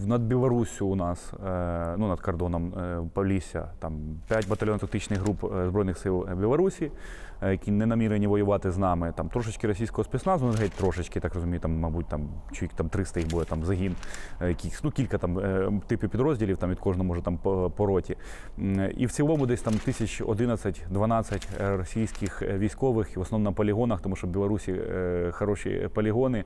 Над Білоруссю у нас, ну, над кордоном Полісся, там 5 батальйонів тактичних груп Збройних сил Білорусі, які не намірені воювати з нами. Там трошечки російського спецназу, ну, геть трошечки, так розумію, там, мабуть, там чоловік там 300 їх буде, там загін, якихось, ну, кілька там типів підрозділів, там від кожного може там по роті. І в цілому десь там 11-12 російських військових, в основному на полігонах, тому що в Білорусі хороші полігони,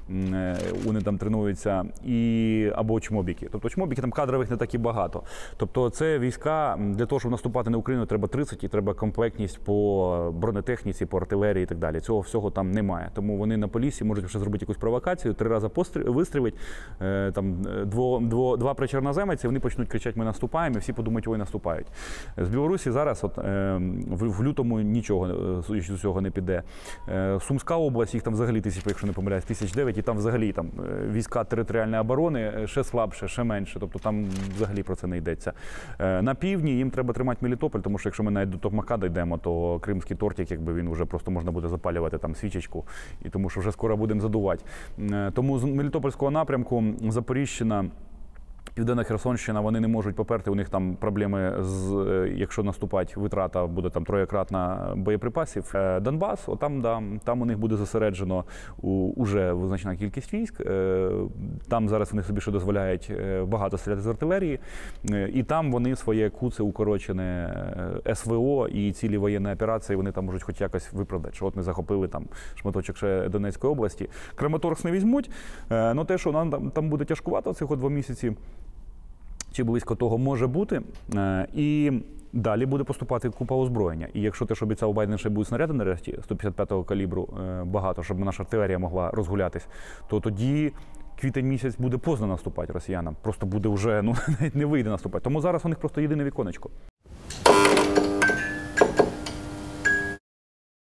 вони там тренуються, і або чмобіки. Тобто чмобіки там кадрових не так і багато. Тобто це війська, для того, щоб наступати на Україну, треба 30 і треба комплектність по бронетехніці, по артилерії і так далі. Цього всього там немає. Тому вони на Поліссі можуть ще зробити якусь провокацію, 3 рази вистрілить, там два причорноземці, вони почнуть кричати: ми наступаємо, і всі подумають: ой, наступають. З Білорусі зараз от, в лютому нічого з цього не піде. Сумська область, їх там взагалі якщо не помиляюсь, 1009, і там взагалі там війська територіальної оборони ще слабше, ще менше, тобто там взагалі про це не йдеться. На півдні їм треба тримати Мелітополь, тому що якщо ми навіть до Токмака дійдемо, то кримський тортик, якби він вже просто можна буде запалювати там свічечку, і тому що вже скоро будемо задувати. Тому з Мелітопольського напрямку Запоріжжя, Південна Херсонщина, вони не можуть поперти, у них там проблеми, якщо наступать, витрата буде там 3-кратна боєприпасів. Донбас, там у них буде зосереджено уже визначена кількість військ, там зараз вони собі ще дозволяють багато стріляти з артилерії, і там вони своє куце укорочене СВО і цілі воєнні операції, вони там можуть хоч якось виправдати, що от ми захопили там шматочок ще Донецької області. Краматорськ не візьмуть, але те, що нам там буде тяжкувато цих 2 місяці, чи близько того може бути, і далі буде поступати купа озброєння. І якщо те, що обіцяв Байден, ще будуть снаряди нарешті 155-го калібру багато, щоб наша артилерія могла розгулятись, то тоді квітень місяць буде поздно наступати росіянам. Просто буде вже, навіть не вийде наступати. Тому зараз у них просто єдине віконечко.